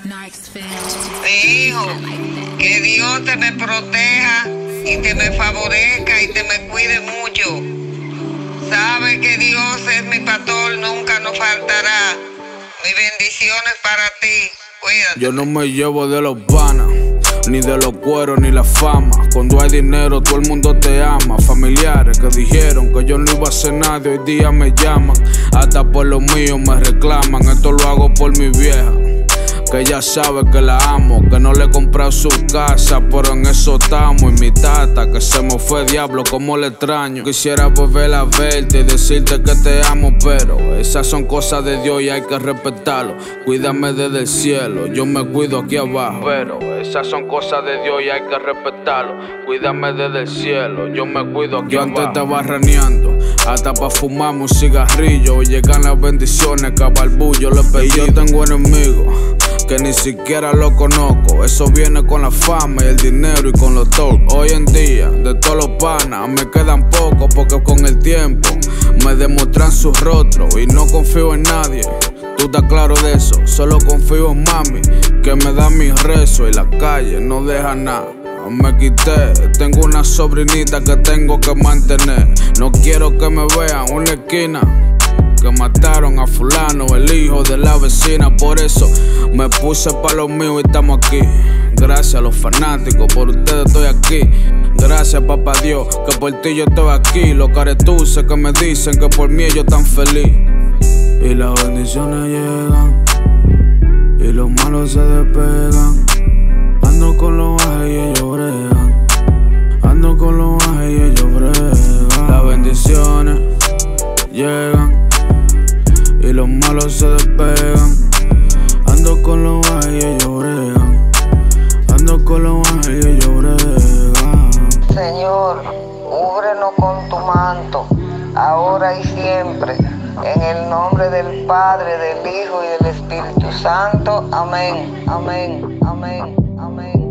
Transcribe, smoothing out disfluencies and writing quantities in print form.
Hijo, que Dios te me proteja y te me favorezca y te me cuide mucho. Sabe que Dios es mi pastor, nunca nos faltará. Mis bendiciones para ti. Cuídate. Yo no me llevo de los panas, ni de los cueros, ni la fama. Cuando hay dinero todo el mundo te ama. Familiares que dijeron que yo no iba a hacer nada, hoy día me llaman. Hasta por lo mío me reclaman. Esto lo hago por mi vieja, que ella sabe que la amo, que no le he comprado su casa, pero en eso estamos. Y mi tata, que se me fue, diablo, como le extraño. Quisiera volver a verte y decirte que te amo, pero esas son cosas de Dios y hay que respetarlo. Cuídame desde el cielo, yo me cuido aquí abajo, pero esas son cosas de Dios y hay que respetarlo. Cuídame desde el cielo, yo me cuido aquí abajo. Yo antes estaba raneando, hasta pa' fumarme un cigarrillo. Hoy llegan las bendiciones, que a Barbullo le pedí. Y yo tengo enemigos que ni siquiera lo conozco. Eso viene con la fama y el dinero y con los talk. Hoy en día, de todos los panas, me quedan pocos, porque con el tiempo me demuestran su rostro. Y no confío en nadie, tú estás claro de eso. Solo confío en mami, que me da mis rezos. Y la calle no deja nada. Me quité, tengo una sobrinita que tengo que mantener. No quiero que me vean una esquina, que mataron a fulano, el hijo de la vecina. Por eso me puse pa' lo mío y estamos aquí. Gracias a los fanáticos, por ustedes estoy aquí. Gracias papá Dios, que por ti yo estoy aquí. Los caretuces que me dicen que por mí ellos tan feliz. Y las bendiciones llegan y los malos se despegan. Ando con los bajes y ellos bregan. Ando con los bajes y ellos bregan. Las bendiciones llegan y los malos se despegan. Ando con los bajes y ellos bregan. Ando con los bajes y ellos bregan. Señor, cúbrenos con tu manto, ahora y siempre. En el nombre del Padre, del Hijo y del Espíritu Santo. Amén, amén, amén, amén.